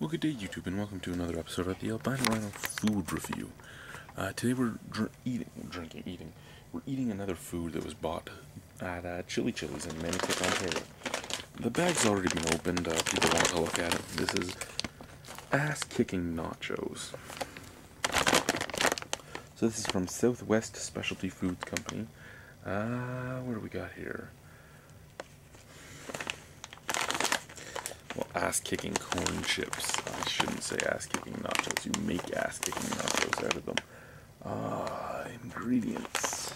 Well, good day, YouTube, and welcome to another episode of the Albino Rhino Food Review. Today we're eating another food that was bought at Chili Chili's in Manicup, Ontario. The bag's already been opened. People want to look at it. This is ass-kicking nachos. So this is from Southwest Specialty Foods Company. What do we got here? Well, ass-kicking corn chips. I shouldn't say ass-kicking nachos. You make ass-kicking nachos out of them. Ingredients.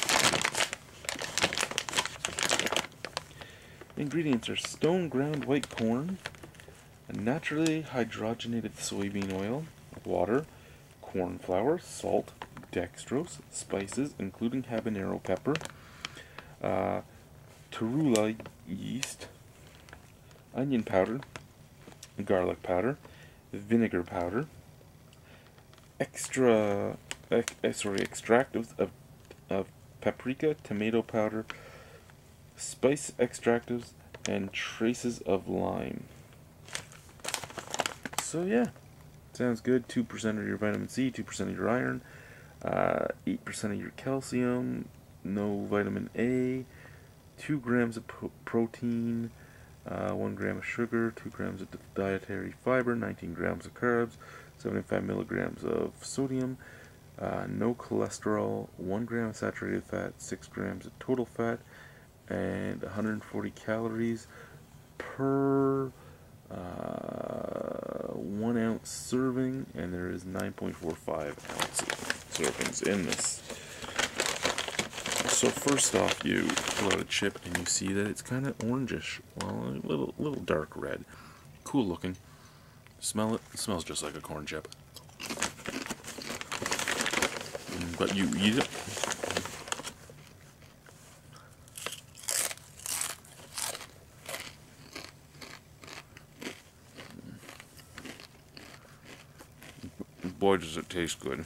Ingredients are stone ground white corn, a naturally hydrogenated soybean oil, water, corn flour, salt, dextrose, spices, including habanero pepper, torula yeast, onion powder, garlic powder, vinegar powder, extractives of paprika, tomato powder, spice extractives, and traces of lime. So yeah, sounds good. 2% of your vitamin C, 2% of your iron, 8% of your calcium, no vitamin A, 2 grams of protein, 1 gram of sugar, 2 grams of dietary fiber, 19 grams of carbs, 75 milligrams of sodium, no cholesterol, 1 gram of saturated fat, 6 grams of total fat, and 140 calories per 1 ounce serving, and there is 9.45 servings in this. So first off, you pull out a chip and you see that it's kind of orangish, well, a little dark red. Cool looking. Smell it. It smells just like a corn chip. But you eat it. Boy, does it taste good.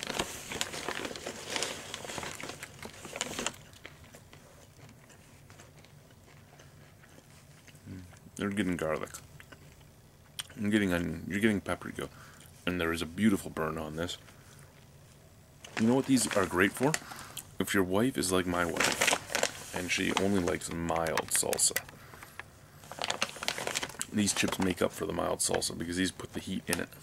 You're getting garlic. You're getting onion. You're getting paprika. And there is a beautiful burn on this. You know what these are great for? If your wife is like my wife, and she only likes mild salsa. These chips make up for the mild salsa because these put the heat in it.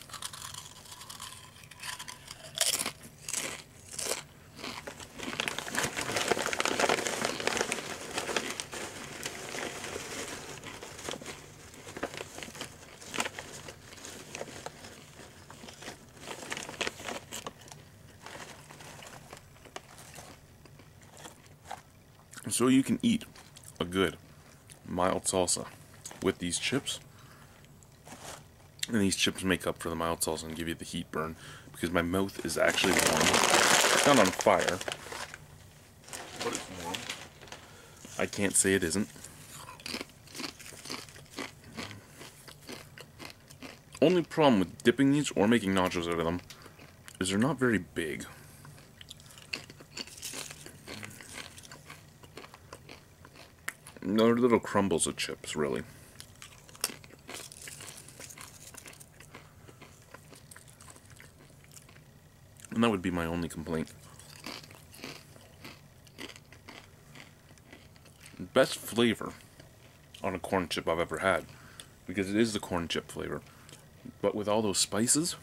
So you can eat a good mild salsa with these chips, and these chips make up for the mild salsa and give you the heat burn, because my mouth is actually warm. It's not on fire, but it's warm. I can't say it isn't. Only problem with dipping these or making nachos out of them is they're not very big. They're little crumbles of chips, really. And that would be my only complaint. Best flavor on a corn chip I've ever had, because it is the corn chip flavor. But with all those spices,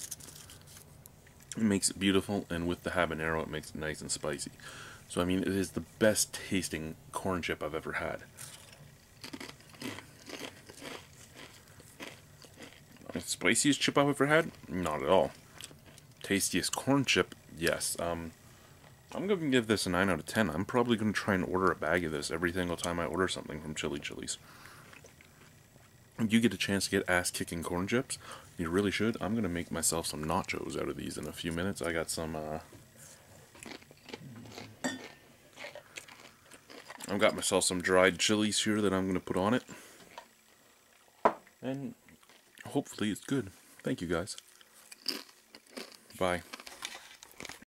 it makes it beautiful, and with the habanero, it makes it nice and spicy. So, I mean, it is the best tasting corn chip I've ever had. The spiciest chip I've ever had? Not at all. Tastiest corn chip? Yes. I'm going to give this a 9 out of 10. I'm probably going to try and order a bag of this every single time I order something from Chili Chili's. If you get a chance to get ass-kicking corn chips, you really should. I'm going to make myself some nachos out of these in a few minutes. I got some, I've got myself some dried chilies here that I'm going to put on it. And hopefully it's good. Thank you, guys. Bye.